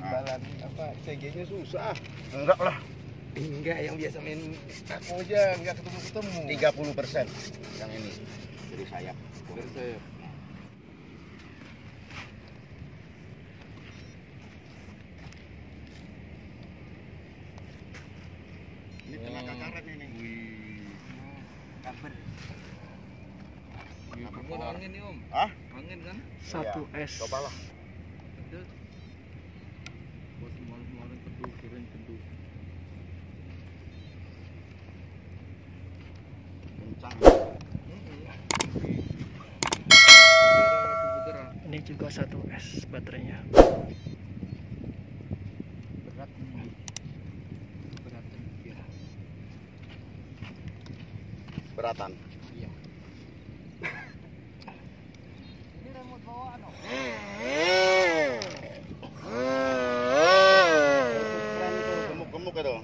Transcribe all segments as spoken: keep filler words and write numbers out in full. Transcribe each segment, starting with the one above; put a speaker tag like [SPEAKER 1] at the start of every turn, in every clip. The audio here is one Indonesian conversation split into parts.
[SPEAKER 1] timbalan apa C G-nya susah.
[SPEAKER 2] Enggak lah.
[SPEAKER 1] Enggak, yang biasa main aku aja enggak ketemu-ketemu.
[SPEAKER 2] tiga puluh persen yang ini. Jadi sayap.
[SPEAKER 1] Dari sayap.
[SPEAKER 2] Ini tenaga karet ini.
[SPEAKER 1] Wih.
[SPEAKER 2] Karet.
[SPEAKER 1] Wih, bukan angin nih Om.
[SPEAKER 2] Hah?
[SPEAKER 1] Angin kan?
[SPEAKER 3] Satu
[SPEAKER 2] Iya.
[SPEAKER 3] S.
[SPEAKER 2] Cobalah.
[SPEAKER 1] Ada. Bos kemarin-kemarin teduh, keren teduh.
[SPEAKER 2] Kencang.
[SPEAKER 3] Ini juga satu S baterainya.
[SPEAKER 1] Berat nih. Beratan kira.
[SPEAKER 2] Beratan.
[SPEAKER 1] Iya. Ini remote bawaan Om.
[SPEAKER 2] Keren itu, gemuk-gemuk itu.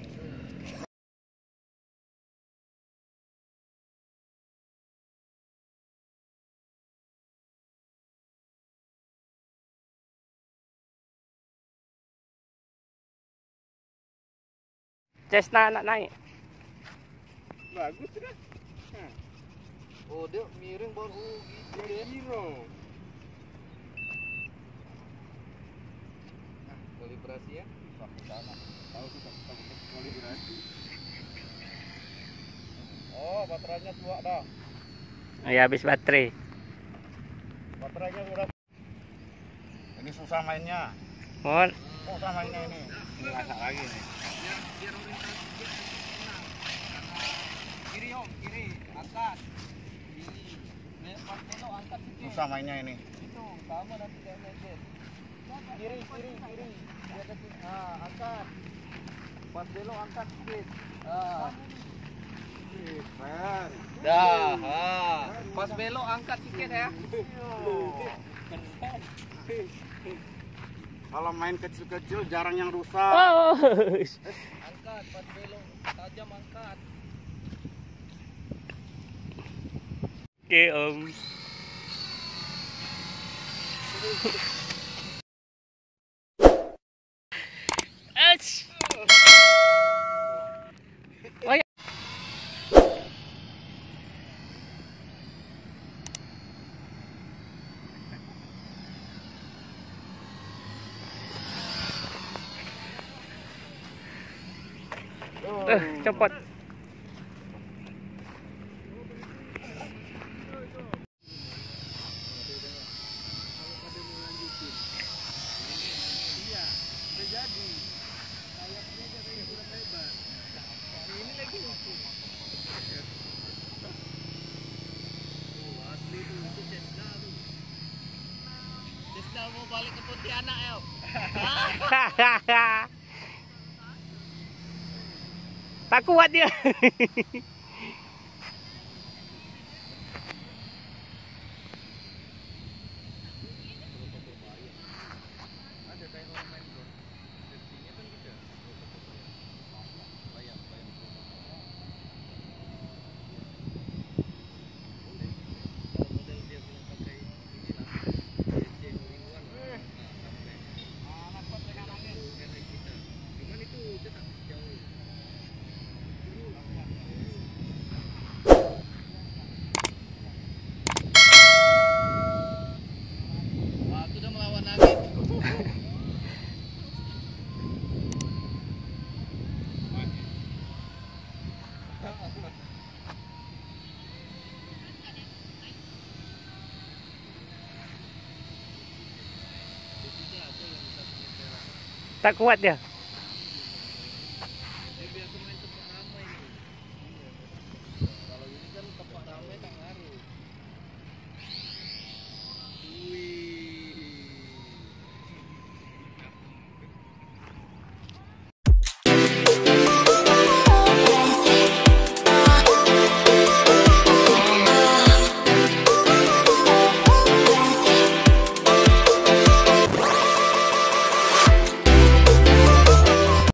[SPEAKER 3] Cessna anak naik.
[SPEAKER 1] Bagus kan? Nah. Oh dia miring baru oh, gitu ya. Kira. Nah, kalibrasi ya. Tahu kita kita kalibrasi. Oh, baterainya tua dah.
[SPEAKER 3] Ya habis baterai.
[SPEAKER 2] Baterainya udah. Ini susah mainnya.
[SPEAKER 3] Mohon.
[SPEAKER 2] Susah mainnya ini. Ini rasa lagi nih.
[SPEAKER 1] Biar biar orientasi dia tenang. Kiri Om, kiri, angkat. Kiri. Nih, pas belok angkat sedikit.
[SPEAKER 2] Susah mainnya ini.
[SPEAKER 1] Itu sama nanti dia medet. Kiri, kiri, kiri. Dia ke sini. Ah, angkat. Pas belok angkat sedikit. Ah. Keren. Dah, ah. Pas belok angkat sedikit ya.
[SPEAKER 2] Kalau main kecil-kecil jarang yang rusak.
[SPEAKER 3] Oh.
[SPEAKER 1] Angkat, pas belok tajam angkat.
[SPEAKER 3] Oke Om. Ech. Oh ya. Eh, cepat.
[SPEAKER 1] Iya, udah jadi. Sayapnya jadi kurang lebar. Ini lagi lucu. Oh, asli tuh, itu Cessna tuh. Cessna mau balik ke Pontianak ya.
[SPEAKER 3] Tak kuat dia.
[SPEAKER 1] Ada kayak orang main drone. Safety-nya kan gitu. Bayang, bayang. Kalau model dia bilang pakai ini lah. C dua-an. Nah, sampai. Anak pas dengan angin. Kayak kita. Cuman itu tetap jauh. Wah, itu udah melawan angin.
[SPEAKER 3] Tak kuat dia.